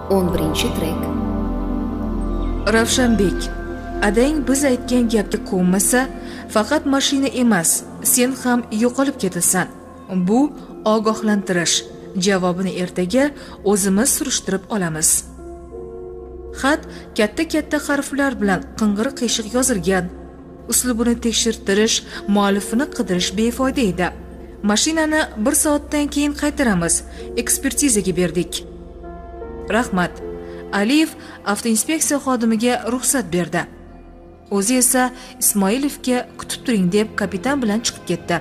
11-trek. Ravshanbek, adang biz aytgan gapga ko'nmasa, faqat mashina emas, sen ham yo'qolib ketasan. Bu ogohlantirish. Javobini ertaga o'zimiz surishtirib olamiz. Xat katta harflar bilan qing'ir-qiyshiq yozilgan. Uslubini tekshirtirish, muallifini qidirish befoyda edi. Mashinani 1 soatdan keyin qaytaramiz. Ekspertizaga berdik. Rahmat. Aliyev avtoinspeksiya xodimiga ruxsat berdi. O'zi esa Ismoilovga kutib turing deb kapitan bilan chiqib ketdi.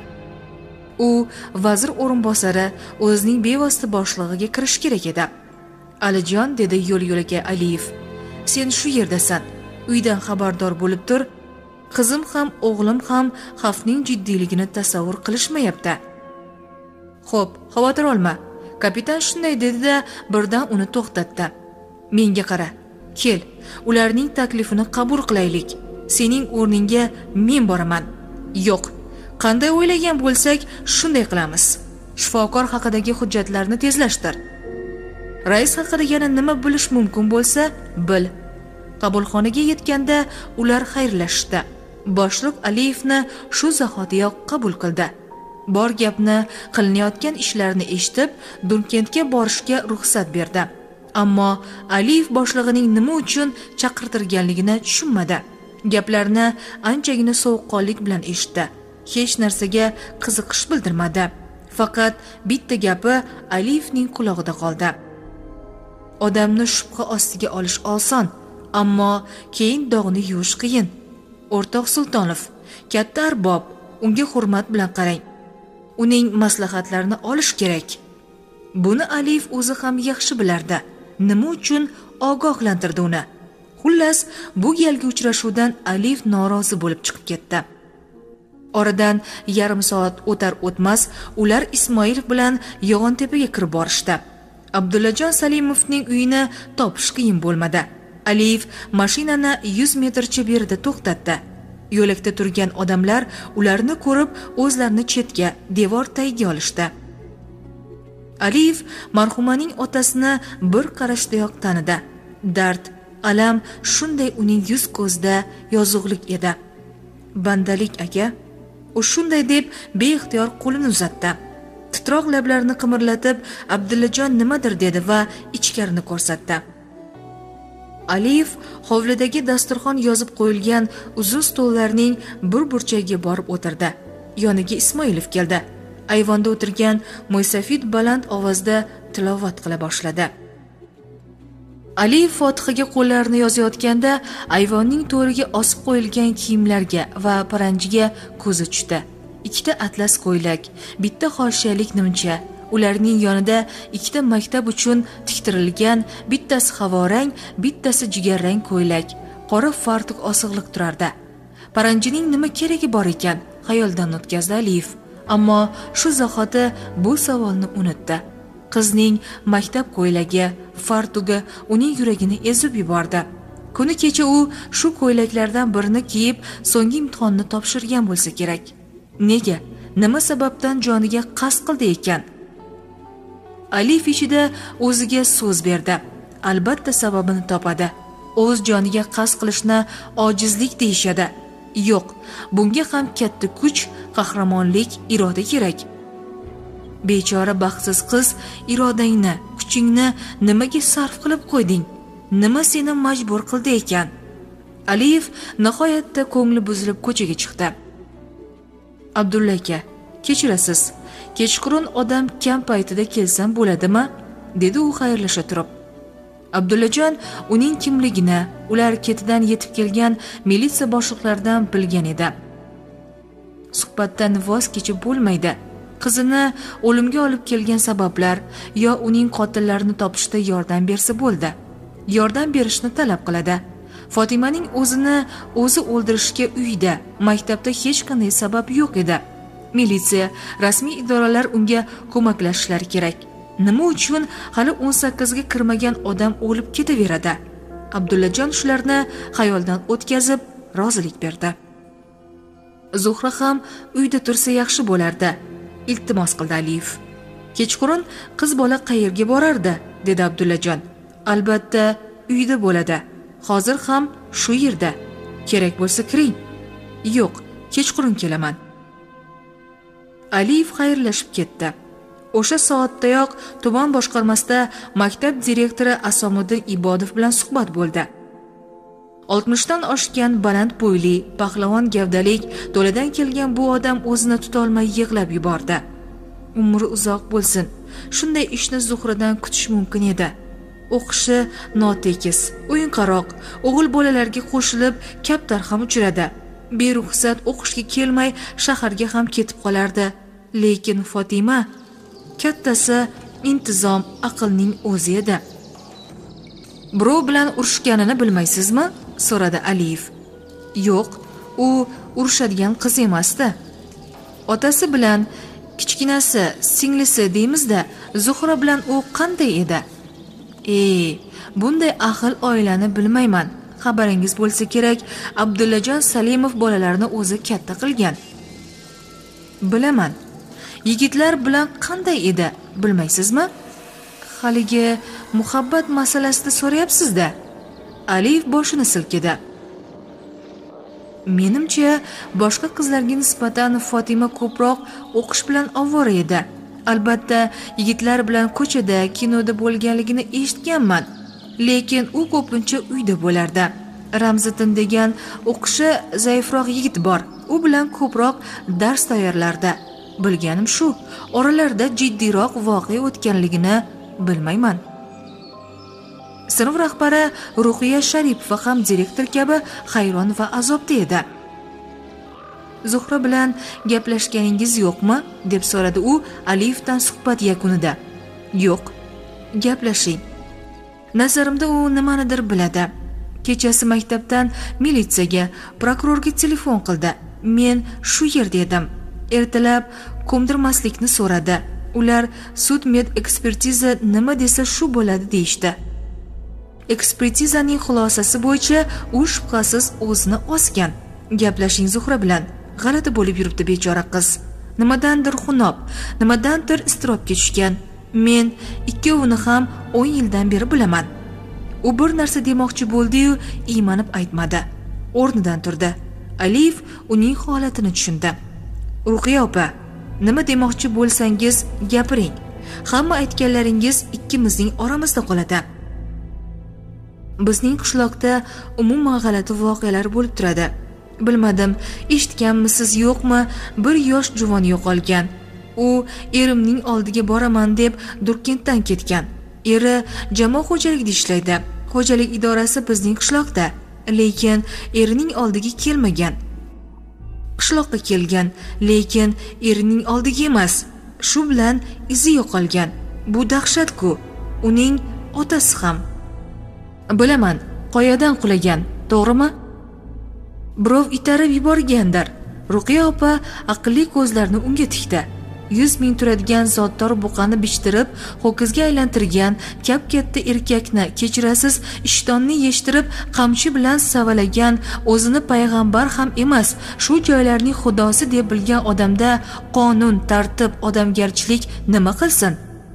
U vazir o'rinbosari o'zining bevosita boshlig'iga kirish kerak edi. Alijon, dedi yo'l-yo'lakay Aliyev. Sen shu yerdasan. Uydan xabardor bo'lib tur. Qizim ham, o'g'lim ham xavfning jiddiyligini tasavvur qilishmayapti. Xo'p, xavotir olma. Kapitan shunday dedi-da, birdan uni to'xtatdi. Menga qara. Kel, ularning taklifini qabul qilaylik. Sening o'rningga men boraman. Yo'q. Qanday o'ylagan bo'lsak, shunday qilamiz. Shifokor haqidagi hujjatlarni tezlashtir. Rais haqida yana nima bilish mumkin bo'lsa, bil. Qabulxonaga yetganda ular xayrlashdi. Boshliq Aliyevni shu zahotiyoq qabul qildi. Bor gapni, qilinayotgan ishlarni eshitib, Dunkentga borishga ruxsat berdi. Ammo Aliyev boshlig'ining nima uchun chaqirtirganligini tushunmadi. Gaplarni anchagina sovuqqonlik bilan eshitdi. Hech narsaga qiziqish bildirmadi. Faqat bitta gapi Aliyevning quloqida qoldi. Odamni shubha ostiga olish oson, ammo keyin dog'ni yuvish qiyin. O'rtoq Sultonov, katta arbob, unga hurmat bilan qarang. Uning maslahatlarini olish kerak. Buni Aliyev o'zi ham yaxshi bilardi. Nima uchun ogohlantirdi uni? Xullas, bu galgi uchrashuvdan Aliyev norozi bo'lib chiqib ketdi. Oradan yarim soat o'tar-o'tmas ular Ismoilov bilan Yo'g'ontepaga kirib borishdi. Abdullajon Salimovning uyini topish qiyin bo'lmadi. Aliyev mashinani 100 metrcha berida to'xtatdi. Yo'lakda turgan odamlar ularni ko'rib, o'zlarini chetga, devor tagiga olishdi. Aliyev marhumaning otasini bir qarashdayoq tanidi. Dard, alam shunday uning yuz ko'zida yozug'lik edi. Bandalik aka, u shunday deb beixtiyor qo'lini uzatdi. Titroq lablarini qimirlatib, Abdullajon nimadir dedi va ichkarini ko'rsatdi. Aliyev hovlidagi dasturxon yozib qo'yilgan uzun stollarning bir burchagiga borib o'tirdi. Yoniga Ismoilov keldi. Ayvonda o'tirgan Mo'ysafid baland ovozda tilovat qila boshladi. Aliyev Fotihaga qo'llarini yozayotganda ayvonning to'riga osib qo'yilgan kiyimlarga va paranjiga ko'zi tushdi. Ikkita atlas ko'ylak, bitta xoshiyalik nimcha, ularning yonida ikkita maktab uchun tiktirilgan, bittasi havorang, bittasi jigarrang ko'ylak, qora fartuq osig'liq turardi. Paranjining nima keragi bor ekan, xayoldan o'tkazdi Aliyev. Ammo shu zahoti bu savolni unutdi. Qizning maktab ko'ylagi, fartugi uning yuragini ezib yubordi. Kuni kecha u shu ko'ylaklardan birini kiyib, so'nggi imtihonni topshirgan bo'lsa kerak. Nega? Nima sababdan joniga qasd qildi ekan? Aliyev ichida o'ziga so'z berdi. Albatta sababini topadi. O'z joniga qasd qilishni ojizlik deyishadi. Yo'q, bunga ham katta kuch, qahramonlik, iroda kerak. Bechora baxtsiz qiz, irodangni, kuchingni nimaga sarf qilib qo'yding? Nima seni majbur qildi ekan? Aliyev nihoyatda ko'ngli buzilib ko'chaga chiqdi. Abdulla aka, kechirasiz. Kechqurun odam kam paytida kelsam bo'ladimi? Dedi u xayrlasha turib. Abdullajon uning kimligini, ular ketidan yetib kelgan militsiya boshliqlaridan bilgan edi. Suhbatdan voz kechib bo'lmaydi. Qizini o'limga olib kelgan sabablar yo uning qotillarini topishda yordam bersa bo'ldi. Yordam berishni talab qiladi. Fotimaning o'zini o'zi o'ldirishga uyda, maktabda hech qanday sabab yo'q edi. Militsiya, rasmiy idoralar unga ko'maklashishlari kerak. Nima uchun hali 18 ga kirmagan odam o'lib ketaveradi? Abdullajon shularni xayoldan o'tkazib rozilik berdi. Zuhra ham uyda tursa yaxshi bo'lardi, iltimos qildi Aliyev. Kechqurun qiz bola qayerga borardi, dedi Abdullajon. albatta uyda bo'ladi. Hozir ham shu yerda. Kerak bo'lsa kiring. Yo'q, kechqurun kelaman. Aliyev xayrlashib ketdi. O'sha soatdayoq tuman boshqarmasida maktab direktori Asomuddin Ibodov bilan suhbat bo'ldi. 60 dan oshgan baland bo'yli, pahlavon gavdalik, to'ladan kelgan bu odam o'zini tuta olmay yig'lab yubordi. Umri uzoq bo'lsin. Shunday ishni Zuhradan kutish mumkin edi. O'qishi notekis, o'yinqaroq, o'g'il bolalarga qo'shilib kaptar ham uchradi. Beruxsat o'qishga kelmay shaharga ham ketib qolardi. Lekin Fatima kattasi intizom, aqlning o'zi edi. Birov bilan urushganini bilmaysizmi? So'radi Aliyev. Yo'q, u urushadigan qiz emasdi. Otasi bilan kichkinasi, singlisi deymizda, Zuhra bilan u qanday edi? Bunday ahil oilani bilmayman. Xabaringiz bo'lsa kerak, Abdullajon Salimov bolalarini o'zi katta qilgan. Bilaman. Yigitlar bilan qanday edi, bilmaysizmi? Haligi muhabbat masalasida so'rayapsiz-da. Aliyev boshini silkidi. Menimcha, boshqa qizlarga nisbatan Fatima ko'proq o'qish bilan ovora edi. Albatta, yigitlar bilan ko'chada, kinoda bo'lganligini eshitganman. Lekin u ko'pincha uyda bo'lardi. Ramziddin degan o'qishi zaifroq yigit bor. U bilan ko'proq dars tayyorlardi. Bilganim shu, oralarida jiddiyroq voqea o'tganligini bilmayman. Sinf rahbari Ruhiya Sharipova ham direktor kabi hayron va azobda edi. Zuhra bilan gaplashganingiz yo'qmi? Deb so'radi u Aliyevdan suhbat yakunida. Yo'q, gaplashing. Nazarimda u nimanidir biladi. Kechasi maktabdan militsiyaga, prokurorga telefon qildi. Men shu yerda edim. Ertalab ko'mdirmaslikni so'radi. Ular sud med ekspertiza nima desa shu bo'ladi deyishdi. Ekspertizaning xulosasi bo'yicha u shubhasiz o'zini osgan. Gaplashing Zuhra bilan. G'alati bo'lib yuribdi bechora qiz. Nimadandir xunob, nimadandir iztirobga tushgan. Men ikkovini ham 10 yildan beri bilaman. U bir narsa demoqchi bo'ldi-yu, iymanib aytmadi. O'rnidan turdi. Aliyev uning holatini tushundi. Ruhiya opa, nima demoqchi bo'lsangiz gapiring. Hamma aytganlaringiz ikkimizning oramizda qoladi. Bizning qishloqda umuman g'alati voqealar bo'lib turadi. Bilmadim, eshitganmisiz yo'qmi, bir yosh juvon yo'qolgan. U erimning oldiga boraman deb Durkentdan ketgan. Eri jamoat xo'jaligida ishlaydi. Xo'jalik idorasi bizning qishloqda, lekin erining oldiga kelmagan. Qishloqqa kelgan, lekin erining oldiga emas. Shu bilan izi yo'qolgan. Bu dahshat-ku. Uning otasi ham. Bilaman, qoyadan qulagan, to'g'rimi? Birov itarib yuborgandir. Ruqiya opa aqlli ko'zlarini unga tikdi. 100 ming turadigan zotdor buqani bichtirib, ho'kizga aylantirgan kap-katta erkakni kechirasiz ishtonni yeshtirib, qamchi bilan savalagan, o'zini payg'ambar ham emas, shu joylarning xudosi deb bilgan odamda qonun, tartib, odamgarchilik nima qilsin?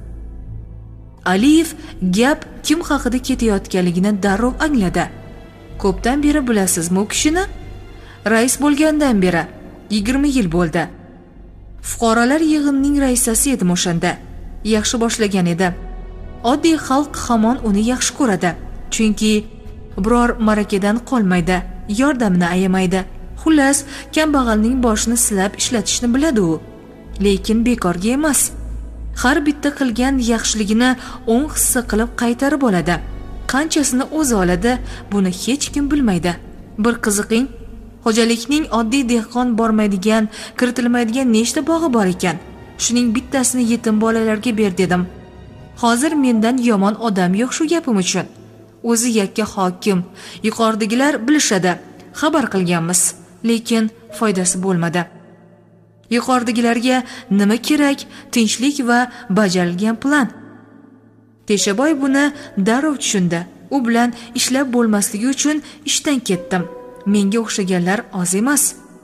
Aliyev gap kim haqida ketayotganligini darrov angladi. Ko'pdan beri bilasizmi u kishini? Rais bo'lgandan beri 20 yil bo'ldi. Fuqarolar yig'inining raisasi edim o'shanda. Yaxshi boshlagan edi. Oddiy xalq hamon uni yaxshi ko'radi. Chunki biror marakadan qolmaydi, yordamini ayamaydi. Xullas, kambag'alning boshini silab ishlatishni biladi u. Lekin bekorga emas. Har bitta qilgan yaxshiligini 10 hissa qilib qaytarib oladi. Qanchasini o'zi oladi, buni hech kim bilmaydi. Bir qiziqing, xo'jalikning oddiy dehqon bormaydigan, kiritilmaydigan nechta bog'i bor ekan. Shuning bittasini yetim bolalarga ber dedim. Hozir mendan yomon odam yo'q shu gapim uchun. O'zi yakka hokim, yuqoridagilar bilishadi. Xabar qilganmiz, lekin foydasi bo'lmadi. Yuqoridagilarga nima kerak? Tinchlik va bajarilgan plan. Teshaboy buni darrov tushundi. U bilan ishlab bo'lmasligi uchun ishdan ketdim. Menga o'xshaganlar oz emas.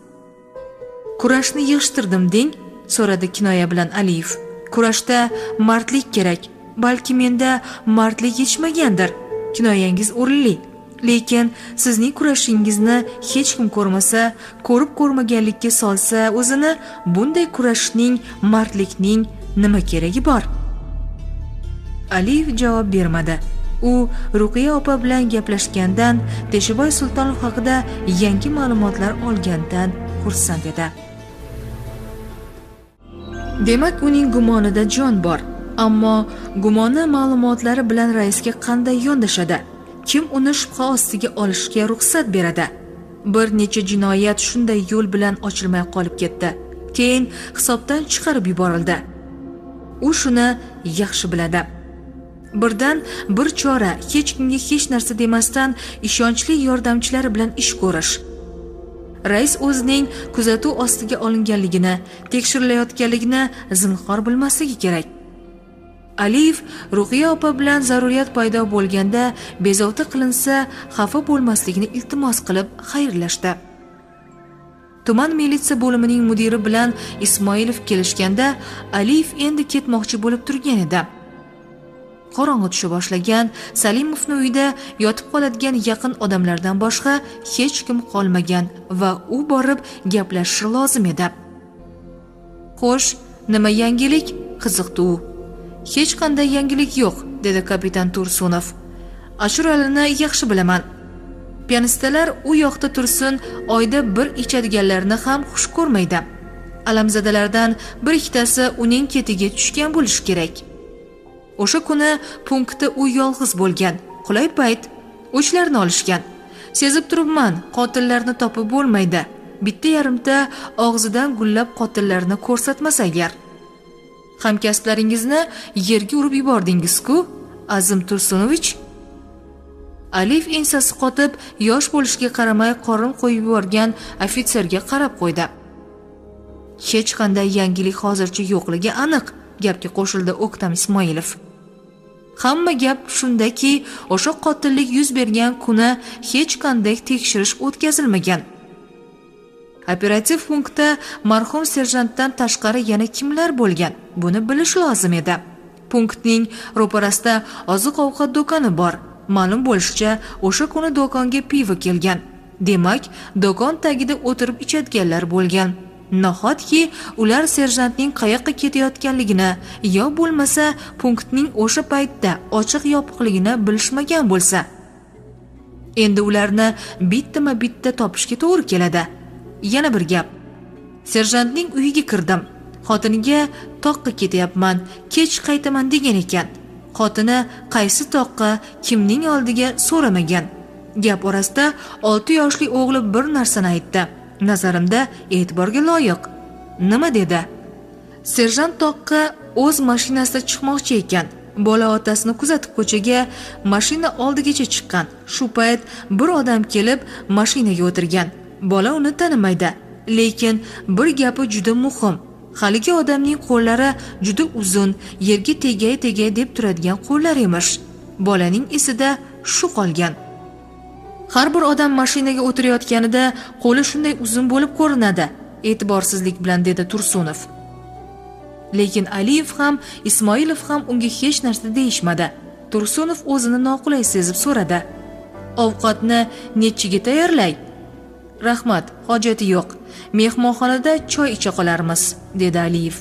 Kurashni yig'ishtirdim deng, so'radi kinoya bilan Aliyev. Kurashda mardlik kerak. Balki menda mardlik yetishmagandir. kinoyangiz o'rinli. Lekin sizning kurashingizni hech kim ko'rmasa, ko'rib ko'rmaganlikka solsa, o'zini bunday kurashishning, mardlikning nima keragi bor? Aliyev javob bermadi. U Ruqiya opa bilan gaplashgandan, Teshiboy Sultonov haqida yangi ma'lumotlar olgandan xursand edi. Demak, uning gumonida jon bor. Ammo gumoni ma'lumotlari bilan raisga qanday yondashadi? Kim uni shubha ostiga olishga ruxsat beradi? Bir necha jinoyat shunday yo'l bilan ochilmay qolib ketdi. Keyin hisobdan chiqarib yuborildi. U shuni yaxshi biladi. Birdan bir chora, hech kimga hech narsa demasdan ishonchli yordamchilari bilan ish ko'rish. Rais o'zining kuzatuv ostiga olinganligini, tekshirilayotganligini zinhor bilmasligi kerak. Aliyev Ruqiya opa bilan zaruriyat paydo bo'lganda bezovta qilinsa xafa bo'lmasligini iltimos qilib xayrlashdi. Tuman militsiya bo'limining mudiri bilan Ismoilov kelishganda Aliyev endi ketmoqchi bo'lib turgan edi. Qorong'i tusha boshlagan, Salimovning uyida yotib qoladigan yaqin odamlardan boshqa hech kim qolmagan va u borib gaplashishi lozim edi. Xo'sh, nima yangilik? Qiziqdi u. Hech qanday yangilik yo'q, dedi kapitan Tursunov. Ashuralini yaxshi bilaman. Pianistalar u yoqda tursin, oyda bir ichadiganlarni ham xush ko'rmaydi. Alamzadalardan bir ikkitasi uning ketiga tushgan bo'lishi kerak. O'sha kuni punktda u yolg'iz bo'lgan. Qulay payt o'chlarni olishgan. Sezib turibman, qotillarni topib bo'lmaydi. Bitta yarimta og'zidan gullab qotillarni ko'rsatmas agar. Hamkasblaringizni yerga urib yubordingiz-ku, Azim Tursunovich. Aliyev ensasi qotib, yosh bo'lishiga qaramay qorin qo'yib yuborgan ofitserga qarab qo'ydi. Hech qanday yangilik hozircha yo'qligi aniq, gapga qo'shildi O'ktam Ismoilov. Hamma gap shundaki, o'sha qotillik yuz bergan kuni hech qanday tekshirish o'tkazilmagan. Operativ punktda marhum serjantdan tashqari yana kimlar bo'lgan? Buni bilish lozim edi. Punktning ro'parasida oziq-ovqat do'koni bor. Ma'lum bo'lishicha, o'sha kuni do'konga pivo kelgan. Demak, do'kon tagida o'tirib ichadiganlar bo'lgan. Nahotki ular serjantning qayoqqa ketayotganligini yo bo'lmasa punktning o'sha paytda ochiq yopiqligini bilishmagan bo'lsa, endi ularni bittama-bitta topishga to'g'ri keladi. Yana bir gap. Serjantning uyiga kirdim. Xotiniga toqqa ketyapman, kech qaytaman degan ekan. Xotini qaysi toqqa, kimning oldiga so'ramagan. Gap orasida 6 yoshli o'g'li bir narsani aytdi. Nazarimda e'tiborga loyiq. Nima dedi? Serjant toqqa o'z mashinasida chiqmoqchi ekan. Bola otasini kuzatib ko'chaga, mashina oldigacha chiqqan. Shu payt bir odam kelib mashinaga o'tirgan. Bola uni tanimaydi, lekin bir gapi juda muhim. Haligi odamning qo'llari juda uzun, yerga tegay deb turadigan qo'llar emish. Bolaning esida shu qolgan. Har bir odam mashinaga o'tirayotganida qo'li shunday uzun bo'lib ko'rinadi, e'tiborsizlik bilan dedi Tursunov. Lekin Aliyev ham, Ismoilov ham unga hech narsa deyishmadi. Tursunov o'zini noqulay sezib so'radi. Ovqatni nechiga tayyorlay? Rahmat, hojati yo'q. Mehmonxonada choy icha qolarmiz, dedi Aliyev.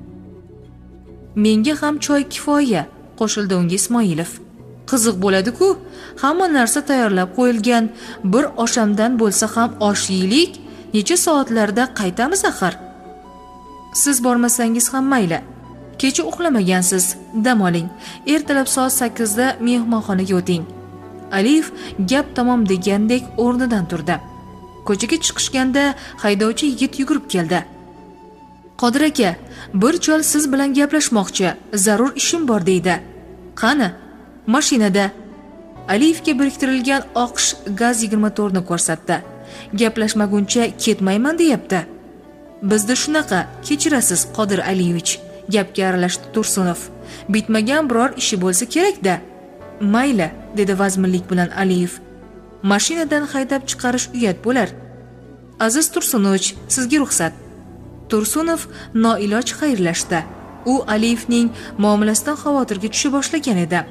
Menga ham choy kifoya, qo'shildi unga Ismoilov. Qiziq bo'ladi-ku, hamma narsa tayyorlab qo'yilgan. Bir oshamdan bo'lsa ham osh yeylik, necha soatlarda qaytamiz axir. Siz bormasangiz ham mayli. Kecha uxlamagansiz, dam oling. Ertalab soat 8 da mehmonxonaga o'ting. Aliyev gap tamom degandek o'rnidan turdi. Ko'chaga chiqishganda haydovchi yigit yugurib keldi. Qodir aka, bir chol siz bilan gaplashmoqchi, zarur ishim bor deydi. Qani? Mashinada. Aliyevga biriktirilgan oqish gaz 24 ni ko'rsatdi. Gaplashmaguncha ketmayman deyapti. Bizda shunaqa, kechirasiz Qodir Aliyevich, gapga aralashdi Tursunov. Bitmagan biror ishi bo'lsa kerak-da. Mayli, dedi vazminlik bilan Aliyev. Mashinadan haydab chiqarish uyat bo'lar. Aziz Tursunovich, sizga ruxsat. Tursunov noiloj xayrlashdi. U Aliyevning muomalasidan xavotirga tusha boshlagan edi.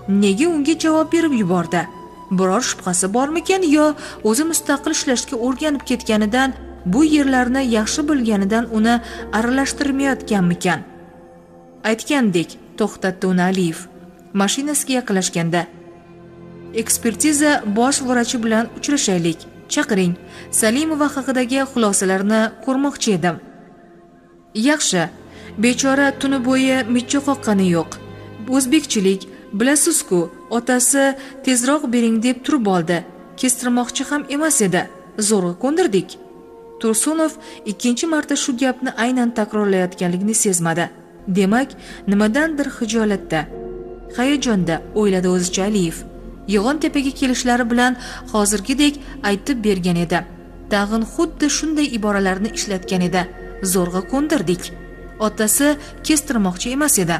nega unga javob berib yubordi? Biror shubhasi bormikan yo o'zi mustaqil ishlashga o'rganib ketganidan, bu yerlarni yaxshi bilganidan uni aralashtirmayotganmikan? Aytgandek, to'xtatdi uni Aliyev mashinasiga yaqinlashganda. Ekspertiza bosh vrachi bilan uchrashaylik. Chaqiring. Salimova haqidagi xulosalarni ko'rmoqchi edim. Yaxshi. Bechora tuni bo'yi mijja qoqqani yo'q. O'zbekchilik, bilasiz-ku, otasi tezroq bering deb turib oldi. Kestirmoqchi ham emas edi. Zo'rg'a ko'ndirdik. Tursunov ikkinchi marta shu gapni aynan takrorlayotganligini sezmadi. Demak, nimadandir hijolatda, hayajonda o'yladi o'zicha Aliyev. Yo'g'on-tepaga kelishlari bilan hozirgidek aytib bergan edi. Tag'in xuddi shunday iboralarni ishlatgan edi. Zo'rg'a ko'ndirdik. Otasi kestirmoqchi emas edi.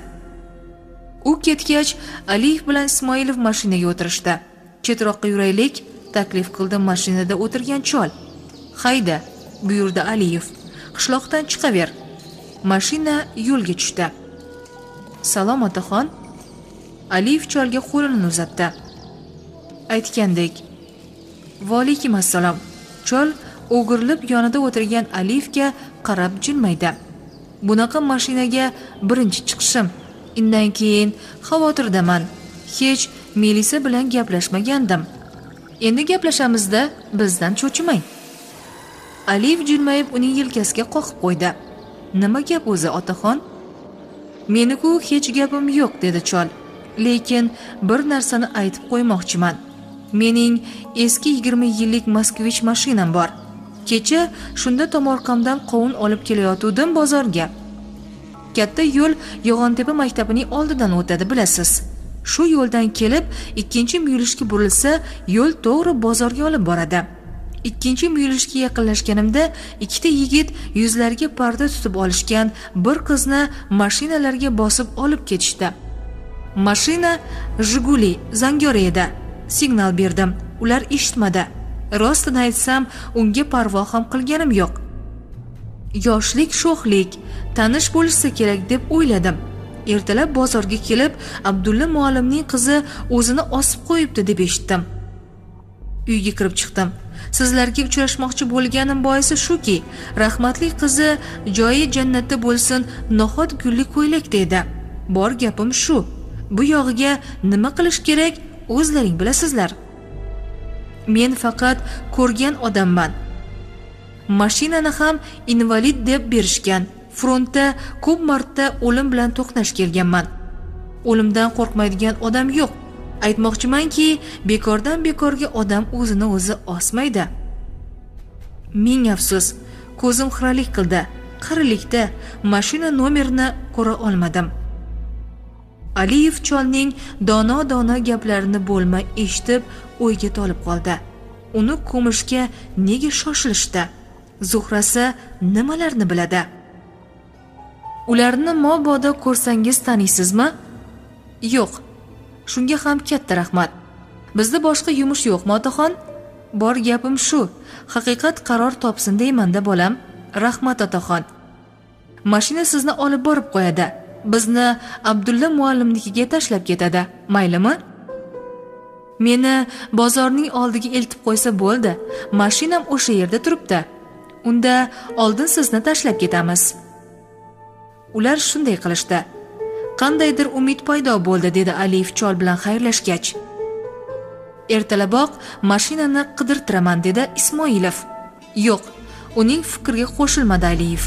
U ketgach, Aliyev bilan Ismoilov mashinaga o'tirishdi. Chetroqqa yuraylik, taklif qildi mashinada o'tirgan chol. Hayda, buyurdi Aliyev. Qishloqdan chiqaver. Mashina yo'lga tushdi. Salom otaxon. Aliyev cholga qo'lini uzatdi. Aytgandek. Va alaykum assalom. Chol o'girilib yonida o'tirgan Aliyevga qarab jilmaydi. Bunaqa mashinaga birinchi chiqishim. Undan keyin xavotirdaman. Hech Melisa bilan gaplashmagandim. Endi gaplashamiz-da, bizdan cho'chimang. Aliyev jilmayib uning yelkasiga qoqib qo'ydi. Nima gap o'zi, otaxon? Meni-ku hech gapim yo'q, dedi chol. Lekin bir narsani aytib qo'ymoqchiman. Mening eski 20 yillik Moskvich mashinam bor. Kecha shunda tomorqamdan qovun olib kelayotgandim bozorga. Katta yo'l Yo'g'ontepa maktabining oldidan o'tadi, bilasiz. Shu yo'ldan kelib, ikkinchi muyulishga burilsa, yo'l to'g'ri bozorga olib boradi. Ikkinchi muyulishga yaqinlashganimda ikkita yigit yuzlariga parda tutib olishgan bir qizni mashinalarga bosib olib ketishdi. Mashina Jiguli Zangori edi. Signal berdim. Ular eshitmadi. Rostini aytsam, unga parvo ham qilganim yo'q. Yoshlik sho'xlik, tanish bo'lsa kerak deb o'yladim. Ertalab bozorga kelib, Abdulla muallimning qizi o'zini osib qo'yibdi deb eshitdim. Uyga kirib chiqdim. Sizlarga uchrashmoqchi bo'lganim boisi shuki, rahmatli qizi joyi jannatda bo'lsin, nohot gulli ko'ylakda edi. Bor gapim shu. Bu yog'iga nima qilish kerak, o'zlaring bilasizlar. Men faqat ko'rgan odamman. Mashinani ham invalid deb berishgan. Frontda ko'p marta o'lim bilan to'qnash kelganman. O'limdan qo'rqmaydigan odam yo'q. Aytmoqchimanki, bekordan bekorga odam o'zini o'zi osmaydi. Ming afsus, ko'zim xiralik qildi. Qarilikda mashina nomerini ko'ra olmadim. Aliyev cholning dono-dono gaplarini bo'lmay eshitib, o'yga tolib qoldi. Uni ko'mishga nega shoshilishdi? Zuhrasi nimalarni biladi? Ularni mobodo ko'rsangiz taniysizmi? Yo'q. Shunga ham katta rahmat. Bizda boshqa yumush yo'qmi, otaxon? Bor gapim shu. Haqiqat qaror topsin deyman-da, bolam. Rahmat, otaxon. Mashina sizni olib borib qo'yadi. Bizni Abdulla muallimnikiga tashlab ketadi. Maylimi? Meni bozorning oldiga eltib qo'ysa bo'ldi. Mashinam o'sha yerda turibdi. Unda oldin sizni tashlab ketamiz. Ular shunday qilishdi. Qandaydir umid paydo bo'ldi, dedi Aliyev chol bilan xayrlashgach. Ertalaboq mashinani qidirtiraman, dedi Ismoilov. Yo'q, uning fikriga qo'shilmadi Aliyev.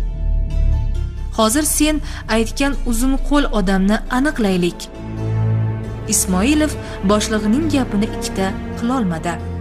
Hozir sen aytgan uzun qo'l odamni aniqlaylik. Ismoilov boshlig'ining gapini ikkita qila olmadi.